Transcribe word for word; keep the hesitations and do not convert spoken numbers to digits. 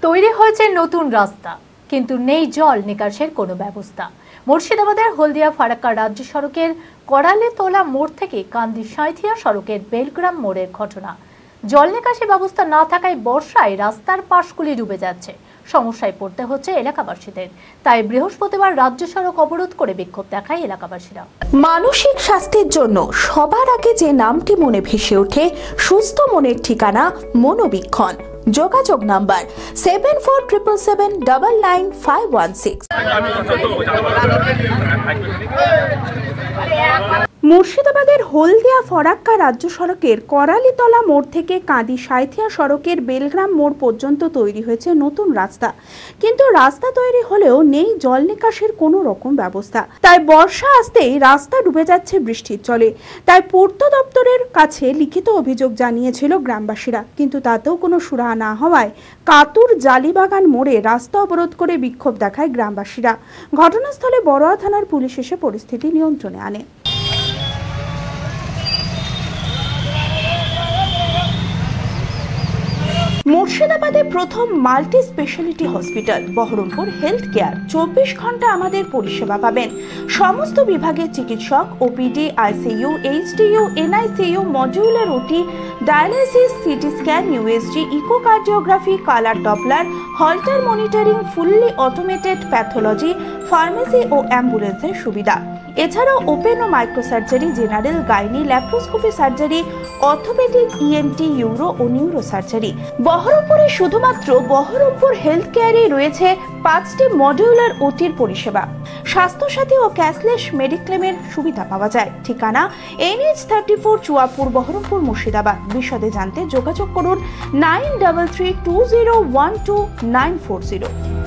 তৈরি হয়েছে নতুন রাস্তা, কিন্তু নেই জল নিকাশের কোনো ব্যবস্থা। মুর্শিদাবাদের হলদিয়া ফারাক্কা রাজ্য সড়কের করালেতলা মোড় থেকে কান্দি সাঁইথিয়া সড়কের বেলগ্রাম মোড়ের ঘটনা। জল নিকাশি ব্যবস্থা না থাকায় বর্ষায় রাস্তার পাশগুলি ডুবে যাচ্ছে। সমস্যায় পড়তে হচ্ছে এলাকাবাসীদের। তাই বৃহস্পতিবার রাজ্য সড়ক অবরোধ করে বিক্ষোভ দেখায় এলাকাবাসীরা। মানসিক স্বাস্থ্যের জন্য সবার আগে যে নামটি মনে ভেসে ওঠে, সুস্থ মনের ঠিকানা মনোবীক্ষণ। যোগাযোগ number seven four triple seven double nine five one six. মুর্শিদাবাদের হলদিয়া ফারাক্কা রাজ্য সড়কের করালিতলা মোড় থেকে কাঁদি সাঁইথিয়া সড়কের বেলগ্রাম মোড় পর্যন্ত তৈরি হয়েছে নতুন রাস্তা, কিন্তু রাস্তা তৈরি হলেও নেই জল নিকাশের কোনো রকম ব্যবস্থা। তাই বর্ষা আসতেই রাস্তা ডুবে যাচ্ছে বৃষ্টির জলে। তাই পূর্ত দপ্তরের কাছে লিখিত অভিযোগ জানিয়েছিল গ্রামবাসীরা, কিন্তু তাতেও কোনো সুরাহা না হওয়ায় কাতুর জালিবাগান মোড়ে রাস্তা অবরোধ করে বিক্ষোভ দেখায় গ্রামবাসীরা। ঘটনাস্থলে বড়োয়া থানার পুলিশ এসে পরিস্থিতি নিয়ন্ত্রণে আনে। মুর্শিদাবাদে প্রথম multi speciality hospital Berhampore health care চব্বিশ ঘন্টা আমাদের পরিষেবা পাবেন। সমস্ত বিভাগের চিকিৎসক, OPD, ICU, HDU, NICU, modular OT, dialysis, CT scan, USG, echocardiography, colour doppler, Holter monitoring, fully automated pathology, pharmacy ও অ্যাম্বুলেন্সের সুবিধা। এছাড়াও ওপেন ও micro surgery, general, gynae, laparoscopy surgery, orthopaedic, ENT, uro ও নিউরো সার্জারি। বহরমপুরে শুধুমাত্র Baharampur health কেয়ারে রয়েছে পাঁচটি মডিউলার ওটির পরিষেবা। স্বাস্থ্যসাথী ও ক্যাশলেস মেডিক্লেমের সুবিধা পাওয়া যায়। ঠিকানা NH thirty four, Chuapur, Berhampore, Murshidabad. বিশদে জানতে যোগাযোগ করুন nine double three two zero one two nine four zero.